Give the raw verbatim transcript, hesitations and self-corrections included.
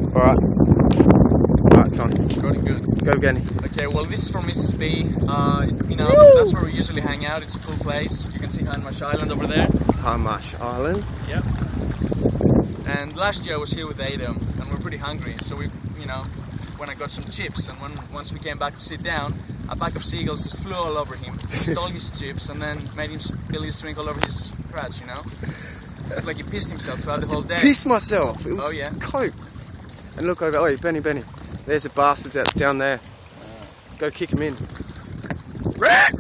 Alright. Alright, it's on. Got it good. Go, Genny. Okay, well this is from Missus B. Uh, you know, Woo! that's where we usually hang out. It's a cool place. You can see Hindmarsh Island over there. Hindmarsh Island. Yep. And last year I was here with Adam, and we we're pretty hungry. So we, you know, when I got some chips, and when once we came back to sit down, a pack of seagulls just flew all over him, stole his chips, and then made him spill his drink all over his crotch, you know? Looked like he pissed himself throughout the whole day. Pissed myself. It was Oh yeah. coke. And look over. Oh, Benny, Benny. There's a bastard that's down there. Go kick him in.